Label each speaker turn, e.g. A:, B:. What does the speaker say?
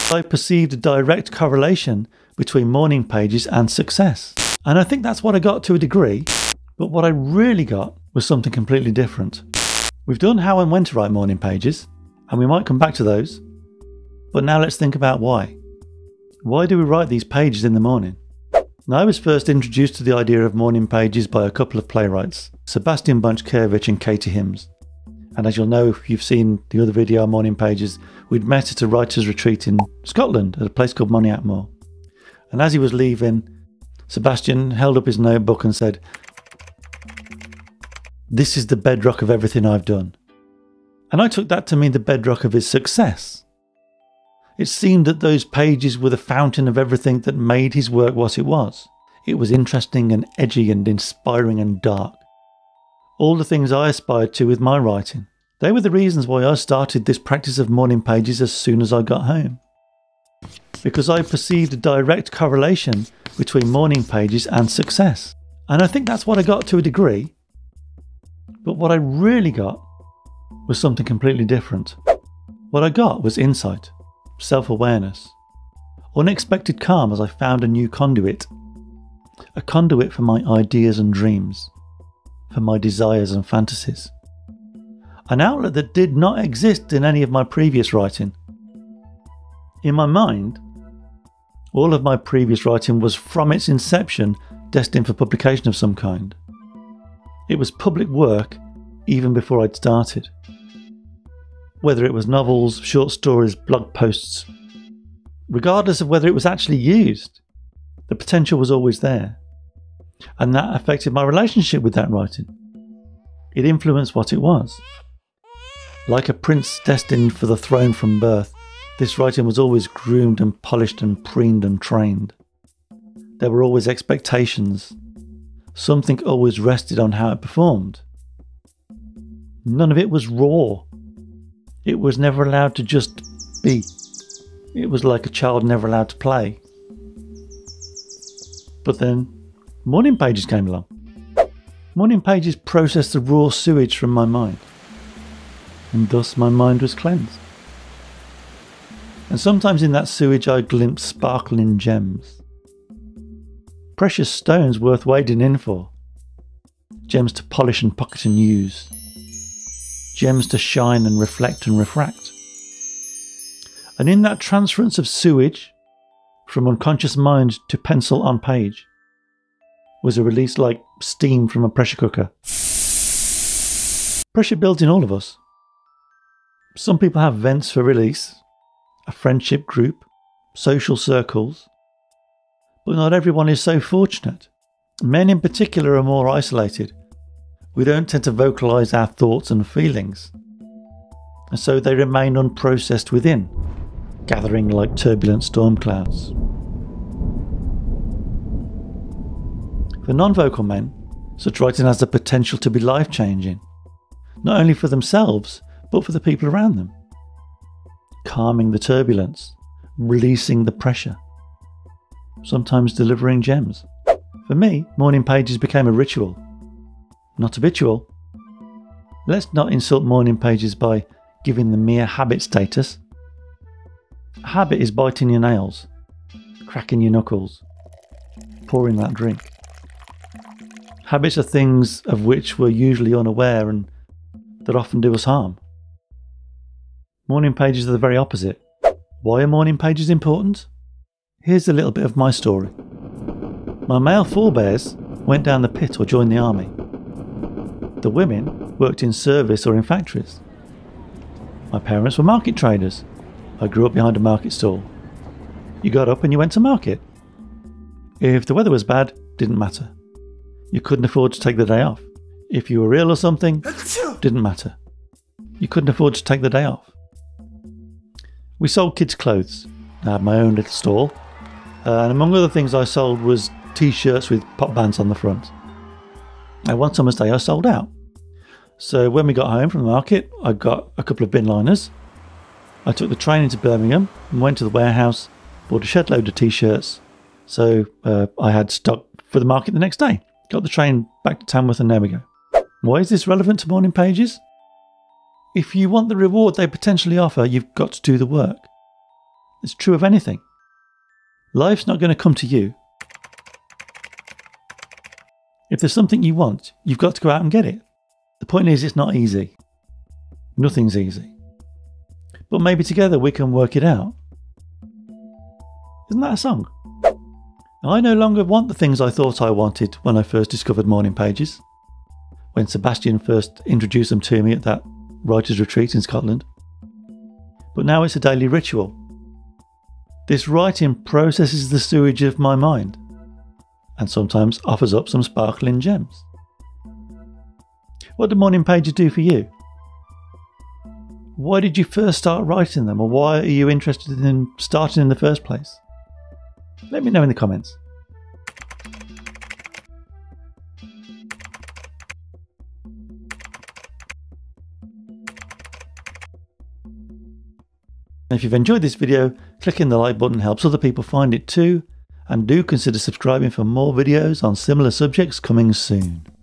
A: I perceived a direct correlation between morning pages and success. And I think that's what I got to a degree, but what I really got was something completely different. We've done how and when to write morning pages, and we might come back to those, but now let's think about why. Why do we write these pages in the morning? Now, I was first introduced to the idea of morning pages by a couple of playwrights, Sebastian Bunch-Kervich and Katie Hims. And as you'll know if you've seen the other video on morning pages, we'd met at a writer's retreat in Scotland at a place called Moniac Moor. And as he was leaving, Sebastian held up his notebook and said, "This is the bedrock of everything I've done." And I took that to mean the bedrock of his success. It seemed that those pages were the fountain of everything that made his work what it was. It was interesting and edgy and inspiring and dark. All the things I aspired to with my writing. They were the reasons why I started this practice of morning pages as soon as I got home. Because I perceived a direct correlation between morning pages and success. And I think that's what I got to a degree. But what I really got was something completely different. What I got was insight, self-awareness, unexpected calm as I found a new conduit. A conduit for my ideas and dreams, for my desires and fantasies. An outlet that did not exist in any of my previous writing. In my mind, all of my previous writing was from its inception destined for publication of some kind. It was public work even before I'd started. Whether it was novels, short stories, blog posts, regardless of whether it was actually used, the potential was always there. And that affected my relationship with that writing. It influenced what it was. Like a prince destined for the throne from birth, this writing was always groomed and polished and preened and trained. There were always expectations. Something always rested on how it performed. None of it was raw. It was never allowed to just be. It was like a child never allowed to play. But then, morning pages came along. Morning pages processed the raw sewage from my mind. And thus my mind was cleansed. And sometimes in that sewage I glimpsed sparkling gems. Precious stones worth wading in for. Gems to polish and pocket and use. Gems to shine and reflect and refract. And in that transference of sewage, from unconscious mind to pencil on page, was a release like steam from a pressure cooker. Pressure builds in all of us. Some people have vents for release, a friendship group, social circles, but not everyone is so fortunate. Men in particular are more isolated. We don't tend to vocalise our thoughts and feelings, and so they remain unprocessed within, gathering like turbulent storm clouds. For non-vocal men, such writing has the potential to be life-changing, not only for themselves, but for the people around them. Calming the turbulence, releasing the pressure, sometimes delivering gems. For me, morning pages became a ritual, not habitual. Let's not insult morning pages by giving them mere habit status. A habit is biting your nails, cracking your knuckles, pouring that drink. Habits are things of which we're usually unaware and that often do us harm. Morning pages are the very opposite. Why are morning pages important? Here's a little bit of my story. My male forebears went down the pit or joined the army. The women worked in service or in factories. My parents were market traders. I grew up behind a market stall. You got up and you went to market. If the weather was bad, didn't matter. You couldn't afford to take the day off. If you were ill or something, didn't matter. You couldn't afford to take the day off. We sold kids' clothes. I had my own little stall. And among other things I sold was t-shirts with pop bands on the front. And one summer's day I sold out. So when we got home from the market, I got a couple of bin liners. I took the train into Birmingham and went to the warehouse, bought a shed load of t-shirts. So I had stock for the market the next day. Got the train back to Tamworth and there we go. Why is this relevant to morning pages? If you want the reward they potentially offer, you've got to do the work. It's true of anything. Life's not going to come to you. If there's something you want, you've got to go out and get it. The point is, it's not easy. Nothing's easy. But maybe together we can work it out. Isn't that a song? I no longer want the things I thought I wanted when I first discovered morning pages, when Sebastian first introduced them to me at that writer's retreat in Scotland. But now it's a daily ritual. This writing processes the sewage of my mind, and sometimes offers up some sparkling gems. What do morning pages do for you? Why did you first start writing them, or why are you interested in starting in the first place? Let me know in the comments. If you've enjoyed this video, clicking the like button helps other people find it too, and do consider subscribing for more videos on similar subjects coming soon.